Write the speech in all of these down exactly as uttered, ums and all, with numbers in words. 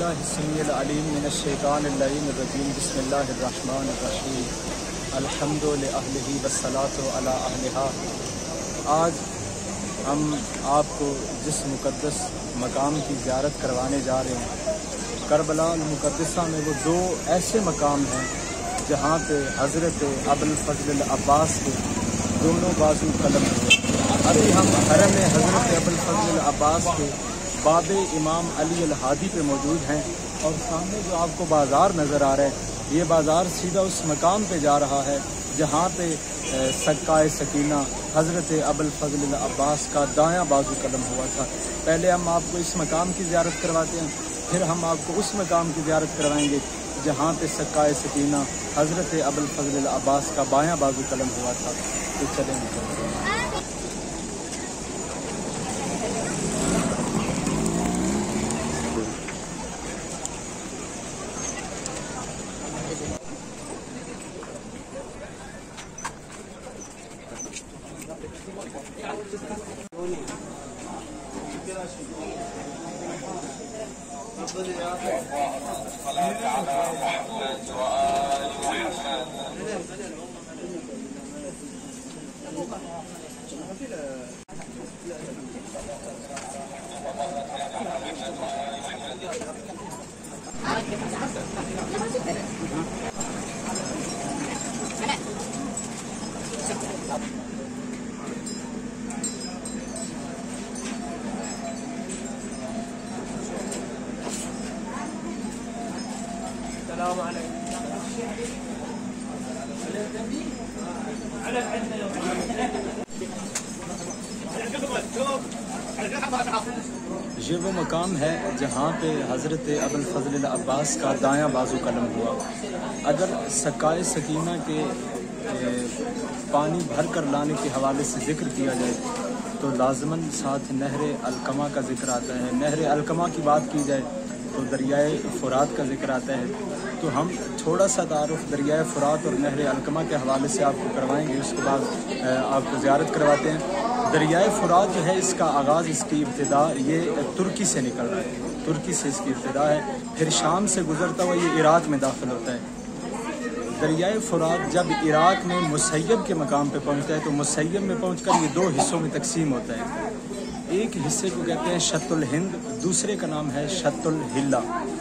باللہ السمیع العلیم من الشیطان اللعین الرجیم بسم اللہ الرحمن الرحیم الحمد لأہلہ والصلاة علی اہلہا۔ آج ہم آپ کو جس مقدس مقام کی زیارت کروانے جا رہے ہیں، کربلا المقدسہ میں وہ دو ایسے مقام ہیں جہاں پہ حضرت ابوالفضل العباس کے دونوں بازو قلم ہوئے۔ ابھی ہم حرم حضرت ابوالفضل العباس کے باب امام علی الہادی پہ موجود ہیں، اور سامنے جو آپ کو بازار نظر آ رہا ہے، یہ بازار سیدھا اس مقام پہ جا رہا ہے جہاں پہ سکائے سکینہ حضرت ابوالفضل العباس کا دایاں بازو قلم ہوا تھا۔ پہلے ہم آپ کو اس مقام کی زیارت کرواتے ہیں، پھر ہم آپ کو اس مقام کی زیارت کروائیں گے جہاں پہ سکائے سکینہ حضرت ابوالفضل العباس کا بایاں بازو قلم ہوا تھا۔ تو چلیں گے۔ السلام علیکم۔ یہ وہ مقام ہے جہاں پہ حضرت ابوالفضل العباس کا دایاں بازو قلم ہوا۔ اگر سکائے سکینہ کے پانی بھر کر لانے کے حوالے سے ذکر کیا جائے تو لازماً ساتھ نہر القمہ کا ذکر آتا ہے۔ نہر القمہ کی بات کی جائے تو دریائے فرات کا ذکر آتا ہے۔ تو ہم تھوڑا سا تعارف دریائے فرات اور نہر القمہ کے حوالے سے آپ کو کروائیں گے، اس کے بعد آپ کو زیارت کرواتے ہیں۔ دریائے فرات جو ہے، اس کا آغاز، اس کی ابتدا یہ ترکی سے نکل رہا ہے، ترکی سے اس کی ابتدا ہے، پھر شام سے گزرتا ہوا یہ عراق میں داخل ہوتا ہے۔ دریائے فرات جب عراق میں مسیب کے مقام پہ پہنچتا ہے تو مسیب میں پہنچ کر یہ دو حصوں میں تقسیم ہوتا ہے۔ ایک حصے کو کہتے ہیں شط الہند، دوسرے کا نام ہے شط الحلہ۔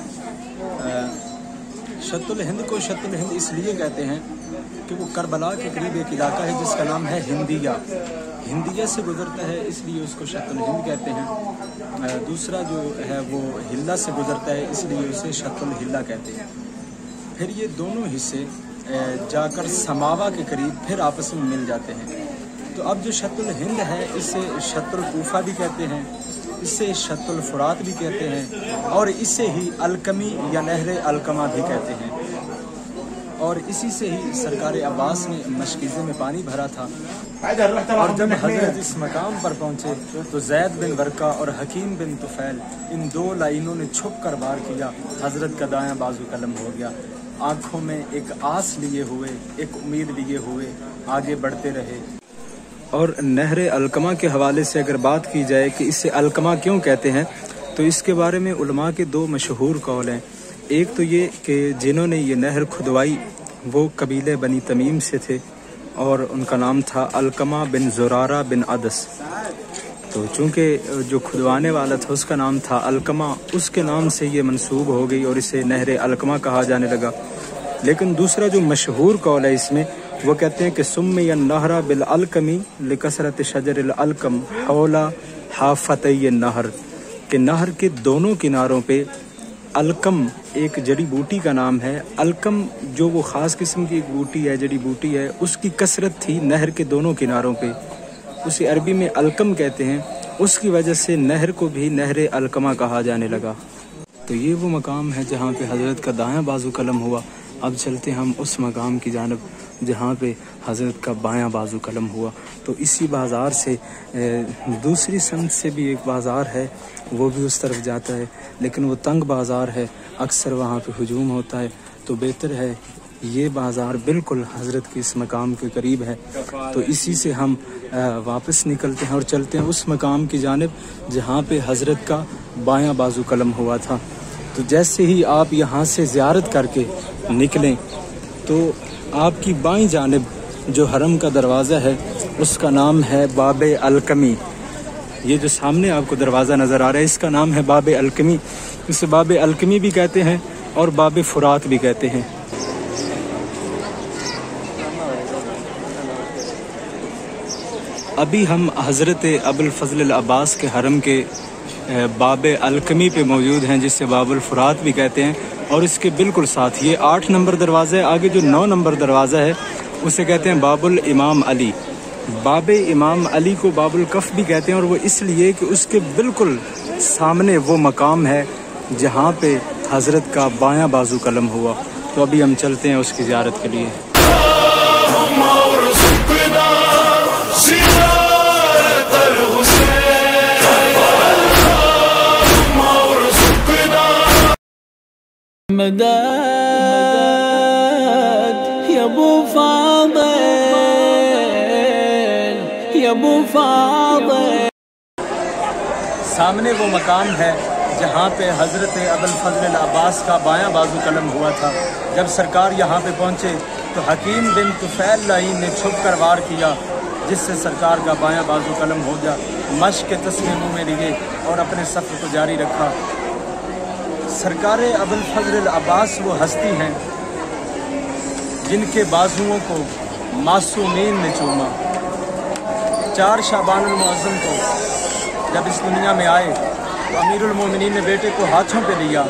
شط الہند کو شط الہند اس لیے کہتے ہیں کہ وہ کربلا کے قریب ایک علاقہ ہے جس کا نام ہے ہندیہ، ہندیہ سے گزرتا ہے، اس لیے اس کو شط الہند کہتے ہیں۔ دوسرا جو ہے وہ حلہ سے گزرتا ہے، اس لیے اسے شط الحلہ کہتے ہیں۔ پھر یہ دونوں حصے جا کر سماوا کے قریب پھر آپس میں مل جاتے ہیں۔ تو اب جو شط الہند ہے، اسے شط الکوفہ بھی کہتے ہیں، اسے شط الفرات بھی کہتے ہیں، اور اسے ہی القمی یا نہر القمہ بھی کہتے ہیں۔ اور اسی سے ہی سرکار عباس نے مشکیزے میں پانی بھرا تھا، اور جب حضرت اس مقام پر پہنچے تو زید بن ورقہ اور حکیم بن طفیل ان دو لائنوں نے چھپ کر وار کیا، حضرت کا دایاں بازو قلم ہو گیا۔ آنکھوں میں ایک آس لیے ہوئے، ایک امید لیے ہوئے آگے بڑھتے رہے۔ اور نہر القمہ کے حوالے سے اگر بات کی جائے کہ اسے القمہ کیوں کہتے ہیں، تو اس کے بارے میں علماء کے دو مشہور قول ہیں۔ ایک تو یہ کہ جنہوں نے یہ نہر کھدوائی وہ قبیلے بنی تمیم سے تھے، اور ان کا نام تھا القمہ بن زرارہ بن عدس۔ تو چونکہ جو کھدوانے والا تھا اس کا نام تھا القمہ، اس کے نام سے یہ منسوب ہو گئی اور اسے نہر القمہ کہا جانے لگا۔ لیکن دوسرا جو مشہور قول ہے اس میں، وہ کہتے ہیں کہ سمی النہر بالالقمی لکثرت شجر الالقم حول حافتی النہر، کہ نہر کے دونوں کناروں پہ القم ایک جڑی بوٹی کا نام ہے۔ القم جو وہ خاص قسم کی ایک بوٹی ہے، جڑی بوٹی ہے، اس کی کثرت تھی نہر کے دونوں کناروں پہ، اسے عربی میں القم کہتے ہیں۔ اس کی وجہ سے نہر کو بھی نہر القمہ کہا جانے لگا۔ تو یہ وہ مقام ہے جہاں پہ حضرت کا دایاں بازو قلم ہوا۔ اب چلتے ہم اس مقام کی جانب جہاں پہ حضرت کا بایاں بازو قلم ہوا۔ تو اسی بازار سے دوسری سمت سے بھی ایک بازار ہے، وہ بھی اس طرف جاتا ہے، لیکن وہ تنگ بازار ہے، اکثر وہاں پہ ہجوم ہوتا ہے۔ تو بہتر ہے یہ بازار بالکل حضرت کے اس مقام کے قریب ہے، تو اسی سے ہم واپس نکلتے ہیں اور چلتے ہیں اس مقام کی جانب جہاں پہ حضرت کا بایاں بازو قلم ہوا تھا۔ تو جیسے ہی آپ یہاں سے زیارت کر کے نکلیں تو آپ کی بائیں جانب جو حرم کا دروازہ ہے اس کا نام ہے باب الکمی. یہ جو سامنے آپ کو دروازہ نظر آ رہا ہے اس کا نام ہے باب الکمی. اسے باب الکمی بھی کہتے ہیں اور باب فرات بھی کہتے ہیں. ابھی ہم حضرت ابوالفضل العباس کے حرم کے باب الکمی پہ موجود ہیں جسے باب الفرات بھی کہتے ہیں، اور اس کے بالکل ساتھ یہ آٹھ نمبر دروازہ ہے. آگے جو نو نمبر دروازہ ہے اسے کہتے ہیں باب الامام علی. باب امام علی کو باب الکف بھی کہتے ہیں، اور وہ اس لیے کہ اس کے بالکل سامنے وہ مقام ہے جہاں پہ حضرت کا بایاں بازو قلم ہوا. تو ابھی ہم چلتے ہیں اس کی زیارت کے لیے. مدد یا ابو فاضل یا ابو فاضل. سامنے وہ مقام ہے جہاں پہ حضرت ابوالفضل العباس کا بایاں بازو قلم ہوا تھا. جب سرکار یہاں پہ پہنچے تو حکیم بن طفیل لعین نے چھپ کر وار کیا جس سے سرکار کا بایاں بازو قلم ہو گیا. مشق کے تسمے منہ میں لیے اور اپنے سفر کو جاری رکھا. سرکار ابوالفضل العباس وہ ہستی ہیں جن کے بازوؤں کو معصومین نے چوما. چار شعبان المعظم کو جب اس دنیا میں آئے تو امیر المومنین نے بیٹے کو ہاتھوں پہ لیا.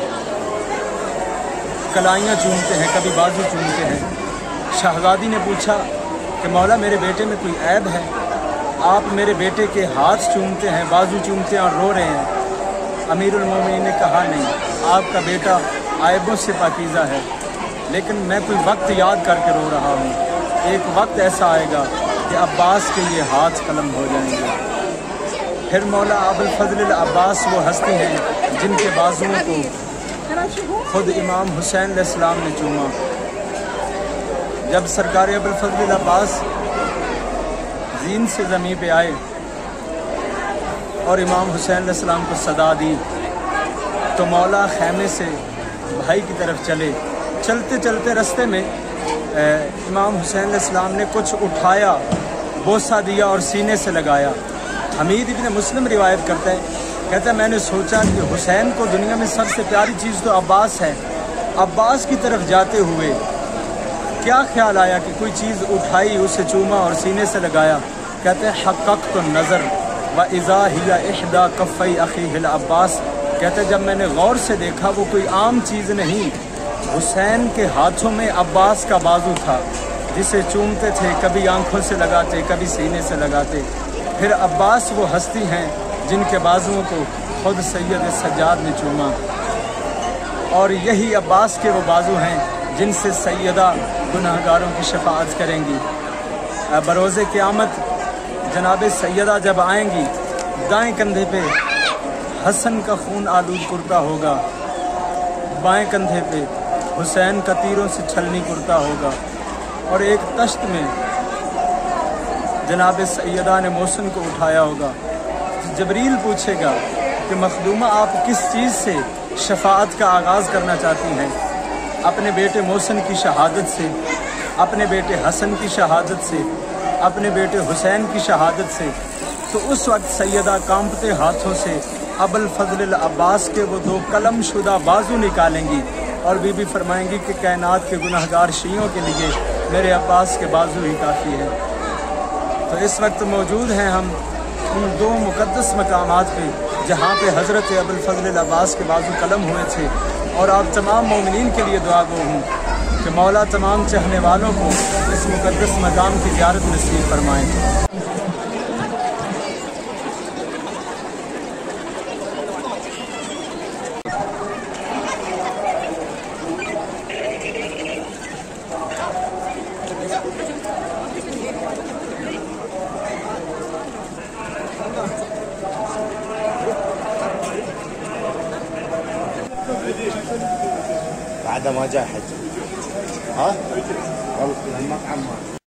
کلائیاں چومتے ہیں، کبھی بازو چومتے ہیں. شہزادی نے پوچھا کہ مولا میرے بیٹے میں کوئی عیب ہے؟ آپ میرے بیٹے کے ہاتھ چومتے ہیں، بازو چومتے ہیں اور رو رہے ہیں. امیر المومنین نے کہا نہیں، آپ کا بیٹا عیبوں سے پاکیزہ ہے، لیکن میں کوئی وقت یاد کر کے رو رہا ہوں. ایک وقت ایسا آئے گا کہ عباس کے یہ ہاتھ قلم ہو جائیں گے. پھر مولا ابوالفضل العباس وہ ہستی ہیں جن کے بازوؤں کو خود امام حسین علیہ السلام نے چوما. جب سرکار ابوالفضل العباس زین سے زمین پہ آئے اور امام حسین علیہ السلام کو صدا دی تو مولا خیمے سے بھائی کی طرف چلے. چلتے چلتے رستے میں امام حسین علیہ السلام نے کچھ اٹھایا، بوسہ دیا اور سینے سے لگایا. حمید ابن مسلم روایت کرتا ہے، کہتا ہے میں نے سوچا کہ حسین کو دنیا میں سب سے پیاری چیز تو عباس ہے. عباس کی طرف جاتے ہوئے کیا خیال آیا کہ کوئی چیز اٹھائی، اسے چوما اور سینے سے لگایا. کہتے ہیں حققت النظر وَإِذَا هِيَ إِحْدَى كَفَّيْ أَخِيهِ العباس. کہتے ہیں جب میں نے غور سے دیکھا وہ کوئی عام چیز نہیں، حسین کے ہاتھوں میں عباس کا بازو تھا جسے چومتے تھے، کبھی آنکھوں سے لگاتے، کبھی سینے سے لگاتے. پھر عباس وہ ہستی ہیں جن کے بازوؤں کو خود سید سجاد نے چوما، اور یہی عباس کے وہ بازو ہیں جن سے سیدہ گناہگاروں کی شفاعت کریں گی. بروز قیامت جناب سیدہ جب آئیں گی، دائیں کندھے پہ حسن کا خون آلود کرتا ہوگا، بائیں کندھے پہ حسین کا تیروں سے چھلنی کرتا ہوگا، اور ایک تشت میں جناب سیدہ نے محسن کو اٹھایا ہوگا. جبریل پوچھے گا کہ مخدومہ آپ کس چیز سے شفاعت کا آغاز کرنا چاہتی ہیں؟ اپنے بیٹے محسن کی شہادت سے، اپنے بیٹے حسن کی شہادت سے، اپنے بیٹے حسین کی شہادت سے. تو اس وقت سیدہ کانپتے ہاتھوں سے ابوالفضل العباس کے وہ دو قلم شدہ بازو نکالیں گی اور بی بی فرمائیں گی کہ کائنات کے گناہگار شیعوں کے لیے میرے عباس کے بازو ہی کافی ہے. تو اس وقت موجود ہیں ہم ان دو مقدس مقامات پہ جہاں پہ حضرت ابوالفضل العباس کے بازو قلم ہوئے تھے، اور آپ تمام مومنین کے لیے دعا گو ہوں کہ مولا تمام چاہنے والوں کو اس مقدس مقام کی زیارت نصیب فرمائیں. بعد ما جاء حج ها والله المطعم